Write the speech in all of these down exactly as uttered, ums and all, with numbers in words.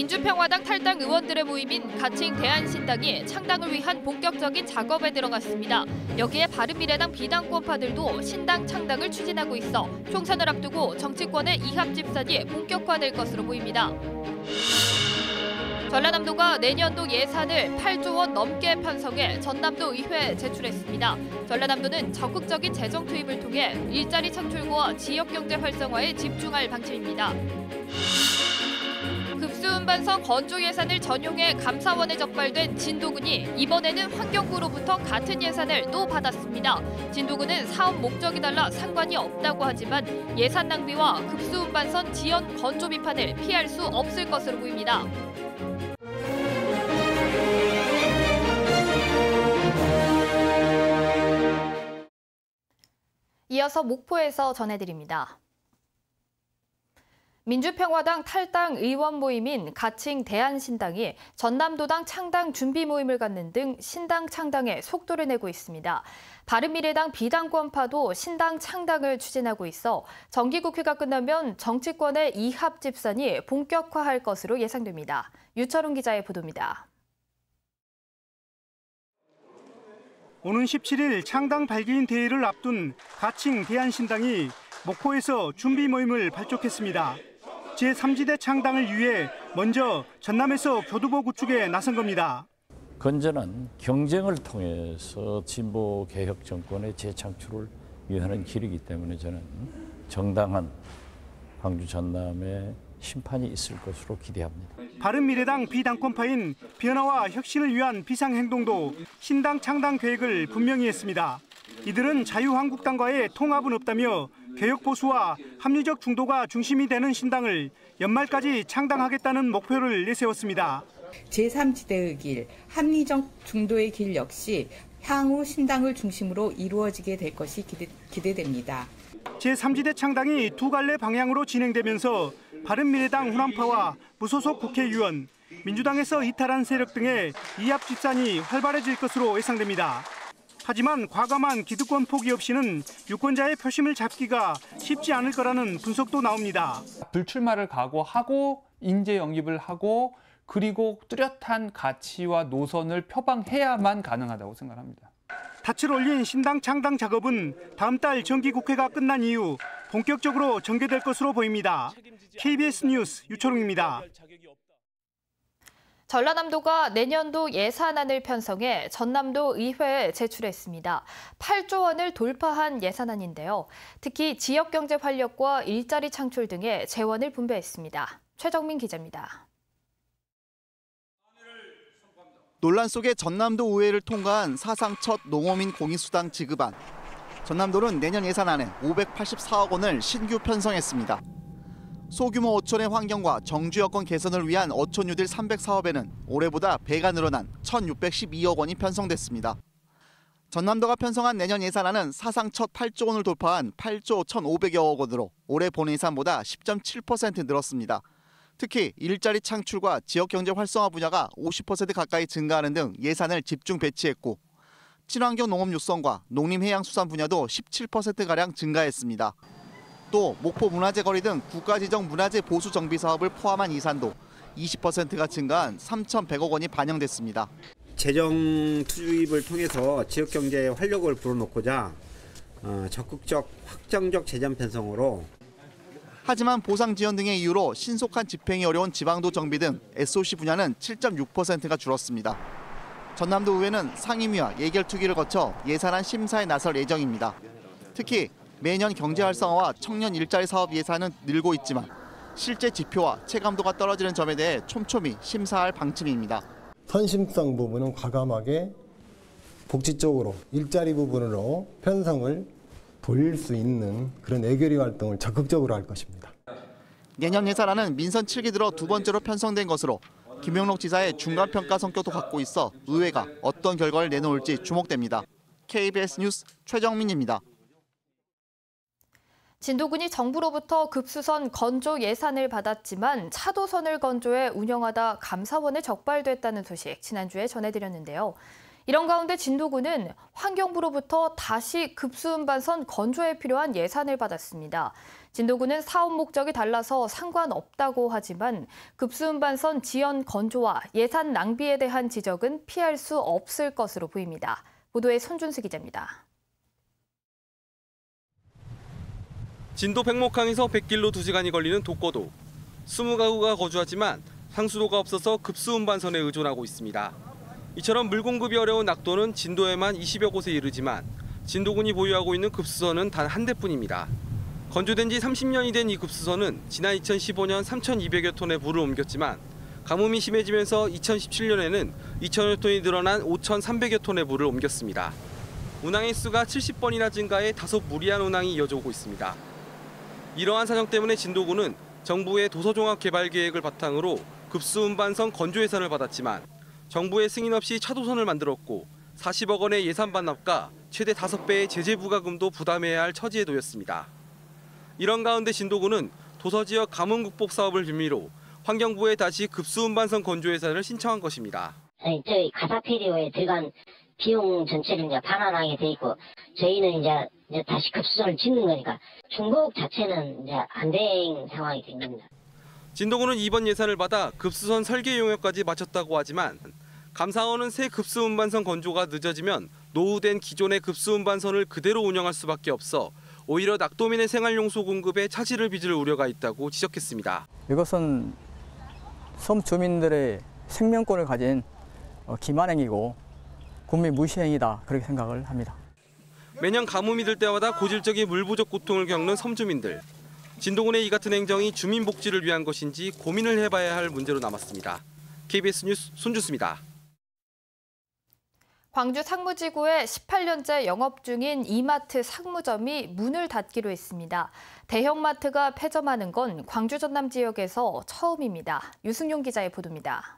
민주평화당 탈당 의원들의 모임인 가칭 대한신당이 창당을 위한 본격적인 작업에 들어갔습니다. 여기에 바른미래당 비당권파들도 신당 창당을 추진하고 있어 총선을 앞두고 정치권의 이합 집산이 본격화될 것으로 보입니다. 전라남도가 내년도 예산을 팔조 원 넘게 편성해 전남도 의회에 제출했습니다. 전라남도는 적극적인 재정 투입을 통해 일자리 창출과 지역경제 활성화에 집중할 방침입니다. 급수운반선 건조 예산을 전용해 감사원에 적발된 진도군이 이번에는 환경부로부터 같은 예산을 또 받았습니다. 진도군은 사업 목적이 달라 상관이 없다고 하지만 예산 낭비와 급수운반선 지연 건조 비판을 피할 수 없을 것으로 보입니다. 이어서 목포에서 전해드립니다. 민주평화당 탈당 의원 모임인 가칭 대한신당이 전남도당 창당 준비 모임을 갖는 등 신당 창당에 속도를 내고 있습니다. 바른미래당 비당권파도 신당 창당을 추진하고 있어 정기국회가 끝나면 정치권의 이합 집산이 본격화할 것으로 예상됩니다. 유철웅 기자의 보도입니다. 오는 십칠 일 창당 발기인 대회를 앞둔 가칭 대한신당이 목포에서 준비 모임을 발족했습니다. 제삼 지대 창당을 위해 먼저 전남에서 교두보 구축에 나선 겁니다. 건전한 경쟁을 통해서 진보 개혁 정권의 재창출을 위하는 길이기 때문에 저는 정당한 광주 전남의 심판이 있을 것으로 기대합니다. 바른미래당 비당권파인 변화와 혁신을 위한 비상행동도 신당 창당 계획을 분명히 했습니다. 이들은 자유한국당과의 통합은 없다며 개혁보수와 합리적 중도가 중심이 되는 신당을 연말까지 창당하겠다는 목표를 내세웠습니다. 제삼 지대의 길, 합리적 중도의 길 역시 향후 신당을 중심으로 이루어지게 될 것이 기대, 기대됩니다. 제삼 지대 창당이 두 갈래 방향으로 진행되면서 바른미래당 호남파와 무소속 국회의원, 민주당에서 이탈한 세력 등의 이합 집산이 활발해질 것으로 예상됩니다. 하지만 과감한 기득권 포기 없이는 유권자의 표심을 잡기가 쉽지 않을 거라는 분석도 나옵니다. 불출마를 각오하고 인재 영입을 하고 그리고 뚜렷한 가치와 노선을 표방해야만 가능하다고 생각합니다. 닻을 올린 신당 창당 작업은 다음 달 정기국회가 끝난 이후 본격적으로 전개될 것으로 보입니다. 케이비에스 뉴스 유철웅입니다. 전라남도가 내년도 예산안을 편성해 전남도 의회에 제출했습니다. 팔조 원을 돌파한 예산안인데요. 특히 지역경제 활력과 일자리 창출 등의 재원을 분배했습니다. 최정민 기자입니다. 논란 속에 전남도 의회를 통과한 사상 첫 농어민 공익수당 지급안. 전남도는 내년 예산안에 오백팔십사억 원을 신규 편성했습니다. 소규모 어촌의 환경과 정주 여건 개선을 위한 어촌 뉴딜 삼백 사업에는 올해보다 배가 늘어난 천육백십이억 원이 편성됐습니다. 전남도가 편성한 내년 예산안은 사상 첫 팔조 원을 돌파한 팔조 천오백여억 원으로 올해 본 예산보다 십 점 칠 퍼센트 늘었습니다. 특히 일자리 창출과 지역경제 활성화 분야가 오십 퍼센트 가까이 증가하는 등 예산을 집중 배치했고 친환경 농업 육성과 농림해양수산 분야도 십칠 퍼센트가량 증가했습니다. 또 목포 문화재 거리 등 국가지정 문화재 보수 정비 사업을 포함한 예산도 이십 퍼센트가 증가한 삼천백억 원이 반영됐습니다. 재정 투입을 통해서 지역 경제에 활력을 불어넣고자 적극적 확정적 재정 편성으로. 하지만 보상 지연 등의 이유로 신속한 집행이 어려운 지방도 정비 등 에스오씨 분야는 칠 점 육 퍼센트가 줄었습니다. 전남도 의회는 상임위와 예결투기를 거쳐 예산안 심사에 나설 예정입니다. 특히 매년 경제 활성화와 청년 일자리 사업 예산은 늘고 있지만 실제 지표와 체감도가 떨어지는 점에 대해 촘촘히 심사할 방침입니다. 선심성 부분은 과감하게 복지 쪽으로 일자리 부분으로 편성을 돌릴 수 있는 그런 애결이 활동을 적극적으로 할 것입니다. 내년 예산안은 민선 칠 기 들어 두 번째로 편성된 것으로 김용록 지사의 중간평가 성격도 갖고 있어 의회가 어떤 결과를 내놓을지 주목됩니다. 케이비에스 뉴스 최정민입니다. 진도군이 정부로부터 급수선 건조 예산을 받았지만 차도선을 건조해 운영하다 감사원에 적발됐다는 소식 지난주에 전해드렸는데요. 이런 가운데 진도구는 환경부로부터 다시 급수운반선 건조에 필요한 예산을 받았습니다. 진도구는 사업 목적이 달라서 상관없다고 하지만 급수운반선 지연 건조와 예산 낭비에 대한 지적은 피할 수 없을 것으로 보입니다. 보도에 손준수 기자입니다. 진도 백목항에서 백길로 두 시간이 걸리는 독거도. 이십 가구가 거주하지만 상수도가 없어서 급수운반선에 의존하고 있습니다. 이처럼 물 공급이 어려운 낙도는 진도에만 이십여 곳에 이르지만 진도군이 보유하고 있는 급수선은 단 한 대뿐입니다. 건조된 지 삼십 년이 된 이 급수선은 지난 이천십오 년 삼천이백여 톤의 물을 옮겼지만 가뭄이 심해지면서 이천십칠 년에는 이천여 톤이 늘어난 오천삼백여 톤의 물을 옮겼습니다. 운항 횟수가 칠십 번이나 증가해 다소 무리한 운항이 이어져 오고 있습니다. 이러한 사정 때문에 진도군은 정부의 도서종합개발계획을 바탕으로 급수운반선 건조 예산을 받았지만 정부의 승인 없이 차도선을 만들었고 사십억 원의 예산 반납과 최대 다섯 배의 제재 부과금도 부담해야 할 처지에 놓였습니다. 이런 가운데 진도군은 도서지역 가뭄 극복 사업을 빌미로 환경부에 다시 급수운반선 건조 예산을 신청한 것입니다. 아니, 저희 가사페리오에 들어간 비용 전체를 이제 반환하게 돼 있고 저희는 이제, 이제 다시 급수선을 짓는 거니까 중복 자체는 이제 안 된 상황이 된 겁니다. 진도군은 이번 예산을 받아 급수선 설계 용역까지 마쳤다고 하지만 감사원은 새 급수운반선 건조가 늦어지면 노후된 기존의 급수운반선을 그대로 운영할 수밖에 없어 오히려 낙도민의 생활용소 공급에 차질을 빚을 우려가 있다고 지적했습니다. 이것은 섬 주민들의 생명권을 가진 기만행위고 국민 무시행위다 그렇게 생각을 합니다. 매년 가뭄이 들 때마다 고질적인 물 부족 고통을 겪는 섬 주민들. 진도군의 이 같은 행정이 주민 복지를 위한 것인지 고민을 해봐야 할 문제로 남았습니다. 케이비에스 뉴스 손준수입니다. 광주 상무지구에 십팔 년째 영업 중인 이마트 상무점이 문을 닫기로 했습니다. 대형마트가 폐점하는 건 광주 전남 지역에서 처음입니다. 유승용 기자의 보도입니다.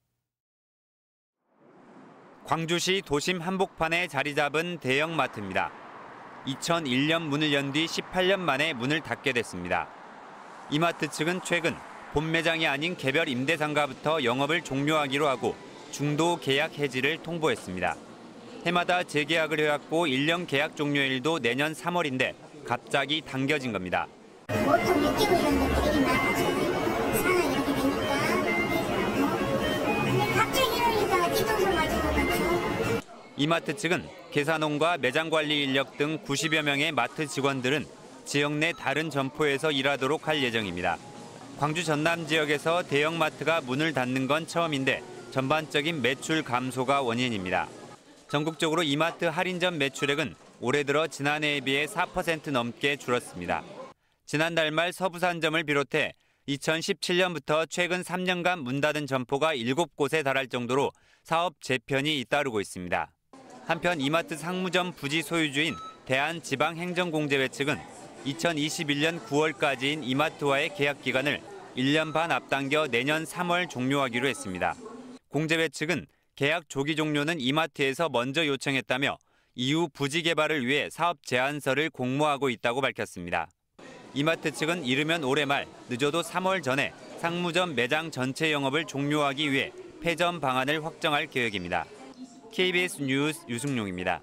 광주시 도심 한복판에 자리 잡은 대형마트입니다. 이천일 년 문을 연 뒤 십팔 년 만에 문을 닫게 됐습니다. 이마트 측은 최근 본 매장이 아닌 개별 임대상가부터 영업을 종료하기로 하고 중도 계약 해지를 통보했습니다. 해마다 재계약을 해왔고 일 년 계약 종료일도 내년 삼월인데 갑자기 당겨진 겁니다. 보통 육 개월 정도 되긴 나가잖아요. 상황이 이렇게 되니까. 근데 갑자기 이러니까 뒤통수 맞은 것 같죠. 이마트 측은 계산원과 매장 관리 인력 등 구십여 명의 마트 직원들은 지역 내 다른 점포에서 일하도록 할 예정입니다. 광주 전남 지역에서 대형마트가 문을 닫는 건 처음인데 전반적인 매출 감소가 원인입니다. 전국적으로 이마트 할인점 매출액은 올해 들어 지난해에 비해 사 퍼센트 넘게 줄었습니다. 지난달 말 서부산점을 비롯해 이천십칠 년부터 최근 삼 년간 문 닫은 점포가 일곱 곳에 달할 정도로 사업 재편이 잇따르고 있습니다. 한편 이마트 상무점 부지 소유주인 대한지방행정공제회 측은 이천이십일 년 구월까지인 이마트와의 계약 기간을 일 년 반 앞당겨 내년 삼월 종료하기로 했습니다. 공제회 측은 계약 조기 종료는 이마트에서 먼저 요청했다며 이후 부지 개발을 위해 사업 제안서를 공모하고 있다고 밝혔습니다. 이마트 측은 이르면 올해 말, 늦어도 삼월 전에 상무점 매장 전체 영업을 종료하기 위해 폐점 방안을 확정할 계획입니다. 케이비에스 뉴스 유승용입니다.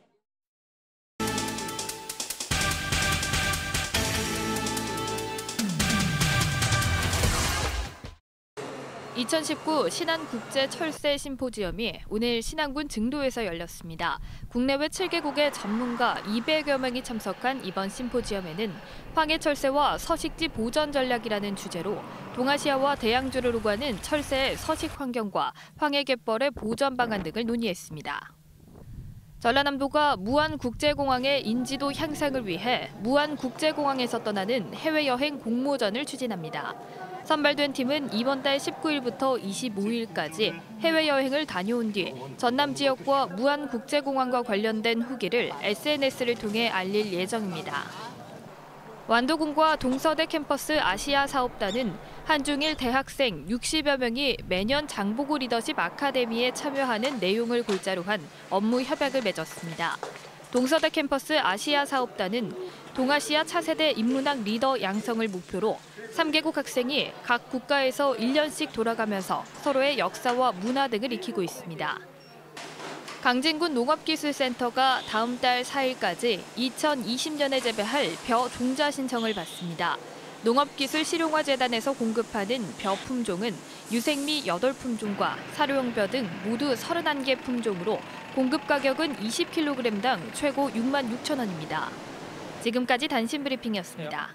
이천십구 신안국제철새 심포지엄이 오늘 신안군 증도에서 열렸습니다. 국내외 칠 개국의 전문가 이백여 명이 참석한 이번 심포지엄에는 황해철새와 서식지 보전 전략이라는 주제로 동아시아와 대양주를 오가는 철새의 서식 환경과 황해갯벌의 보전 방안 등을 논의했습니다. 전라남도가 무안국제공항의 인지도 향상을 위해 무안국제공항에서 떠나는 해외여행 공모전을 추진합니다. 선발된 팀은 이번 달 십구 일부터 이십오 일까지 해외여행을 다녀온 뒤 전남 지역과 무안국제공항과 관련된 후기를 에스엔에스를 통해 알릴 예정입니다. 완도군과 동서대 캠퍼스 아시아 사업단은 한중일 대학생 육십여 명이 매년 장보고 리더십 아카데미에 참여하는 내용을 골자로 한 업무 협약을 맺었습니다. 동서대 캠퍼스 아시아 사업단은 동아시아 차세대 인문학 리더 양성을 목표로 삼 개국 학생이 각 국가에서 일 년씩 돌아가면서 서로의 역사와 문화 등을 익히고 있습니다. 강진군 농업기술센터가 다음 달 사 일까지 이천이십 년에 재배할 벼 종자 신청을 받습니다. 농업기술실용화재단에서 공급하는 벼 품종은 유생미 여덟 품종과 사료용 벼 등 모두 서른한 개 품종으로 공급 가격은 이십 킬로그램당 최고 육만 육천 원입니다. 지금까지 단신 브리핑이었습니다.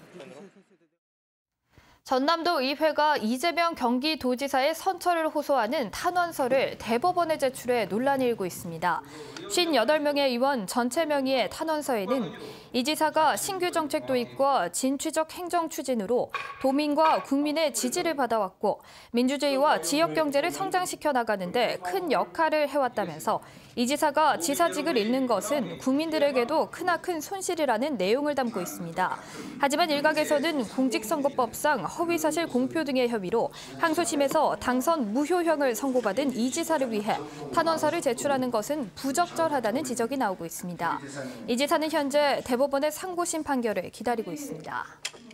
전남도 의회가 이재명 경기도지사의 선처를 호소하는 탄원서를 대법원에 제출해 논란이 일고 있습니다. 오십팔 명의 의원 전체 명의의 탄원서에는 이 지사가 신규 정책 도입과 진취적 행정 추진으로 도민과 국민의 지지를 받아왔고 민주주의와 지역 경제를 성장시켜 나가는데 큰 역할을 해왔다면서 이 지사가 지사직을 잃는 것은 국민들에게도 크나큰 손실이라는 내용을 담고 있습니다. 하지만 일각에서는 공직선거법상 허위사실 공표 등의 혐의로 항소심에서 당선 무효형을 선고받은 이 지사를 위해 탄원서를 제출하는 것은 부적절하다는 지적이 나오고 있습니다. 이 지사는 현재 대법원의 상고심 판결을 기다리고 있습니다.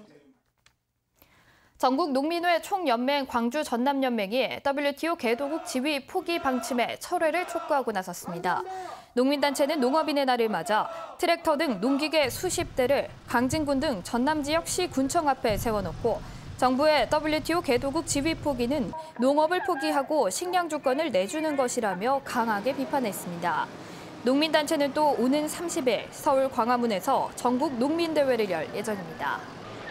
전국 농민회 총연맹 광주 전남연맹이 더블유티오 개도국 지위 포기 방침에 철회를 촉구하고 나섰습니다. 농민단체는 농업인의 날을 맞아 트랙터 등 농기계 수십 대를 강진군 등 전남 지역 시 군청 앞에 세워놓고 정부의 더블유티오 개도국 지위 포기는 농업을 포기하고 식량 주권을 내주는 것이라며 강하게 비판했습니다. 농민단체는 또 오는 삼십 일 서울 광화문에서 전국 농민대회를 열 예정입니다.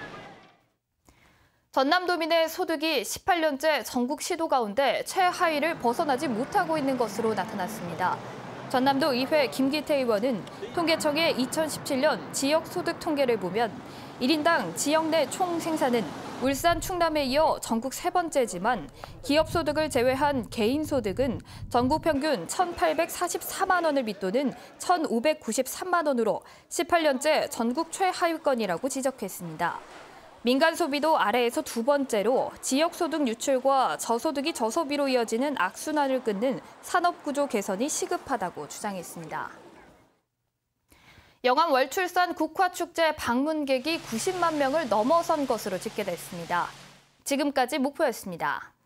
전남도민의 소득이 십팔 년째 전국 시도 가운데 최하위를 벗어나지 못하고 있는 것으로 나타났습니다. 전남도 의회 김기태 의원은 통계청의 이천십칠 년 지역 소득 통계를 보면 일 인당 지역 내 총 생산은 울산, 충남에 이어 전국 세 번째지만 기업 소득을 제외한 개인 소득은 전국 평균 천팔백사십사만 원을 밑도는 천오백구십삼만 원으로 십팔 년째 전국 최하위권이라고 지적했습니다. 민간 소비도 아래에서 두 번째로 지역 소득 유출과 저소득이 저소비로 이어지는 악순환을 끊는 산업구조 개선이 시급하다고 주장했습니다. 영암 월출산 국화축제 방문객이 구십만 명을 넘어선 것으로 집계됐습니다. 지금까지 목포였습니다.